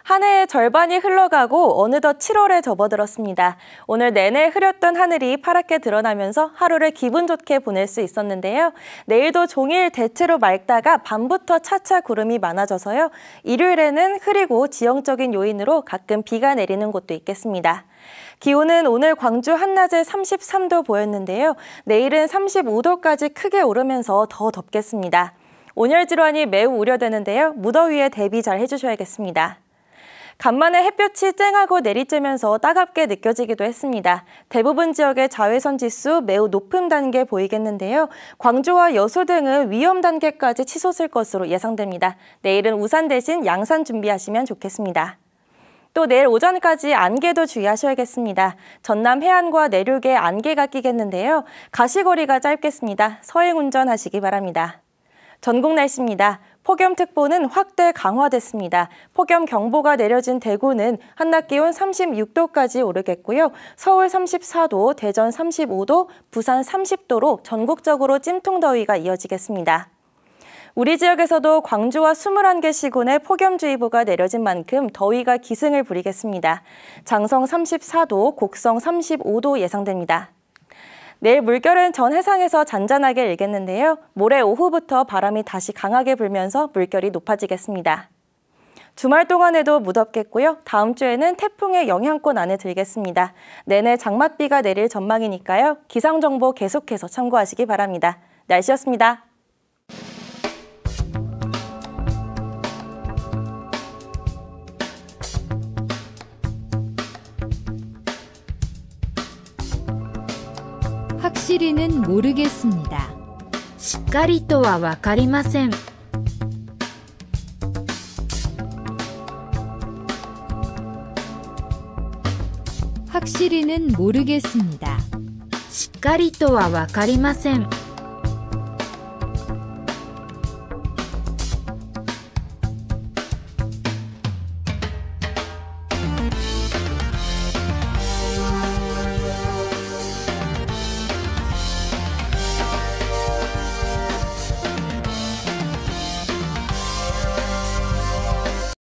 한 해의 절반이 흘러가고 어느덧 7월에 접어들었습니다. 오늘 내내 흐렸던 하늘이 파랗게 드러나면서 하루를 기분 좋게 보낼 수 있었는데요. 내일도 종일 대체로 맑다가 밤부터 차차 구름이 많아져서요. 일요일에는 흐리고 지형적인 요인으로 가끔 비가 내리는 곳도 있겠습니다. 기온은 오늘 광주 한낮에 33도 보였는데요. 내일은 35도까지 크게 오르면서 더 덥겠습니다. 온열 질환이 매우 우려되는데요. 무더위에 대비 잘 해주셔야겠습니다. 간만에 햇볕이 쨍하고 내리쬐면서 따갑게 느껴지기도 했습니다. 대부분 지역의 자외선 지수 매우 높은 단계 보이겠는데요. 광주와 여수 등은 위험 단계까지 치솟을 것으로 예상됩니다. 내일은 우산 대신 양산 준비하시면 좋겠습니다. 또 내일 오전까지 안개도 주의하셔야겠습니다. 전남 해안과 내륙에 안개가 끼겠는데요. 가시거리가 짧겠습니다. 서행 운전하시기 바랍니다. 전국 날씨입니다. 폭염특보는 확대 강화됐습니다. 폭염경보가 내려진 대구는 한낮 기온 36도까지 오르겠고요. 서울 34도, 대전 35도, 부산 30도로 전국적으로 찜통더위가 이어지겠습니다. 우리 지역에서도 광주와 21개 시군에 폭염주의보가 내려진 만큼 더위가 기승을 부리겠습니다. 장성 34도, 곡성 35도 예상됩니다. 내일 물결은 전 해상에서 잔잔하게 일겠는데요. 모레 오후부터 바람이 다시 강하게 불면서 물결이 높아지겠습니다. 주말 동안에도 무덥겠고요. 다음 주에는 태풍의 영향권 안에 들겠습니다. 내내 장맛비가 내릴 전망이니까요. 기상정보 계속해서 참고하시기 바랍니다. 날씨였습니다. 확실히는 모르겠습니다. しっかりとはわかりません。 확실히는 모르겠습니다. しっかりとはわかりません。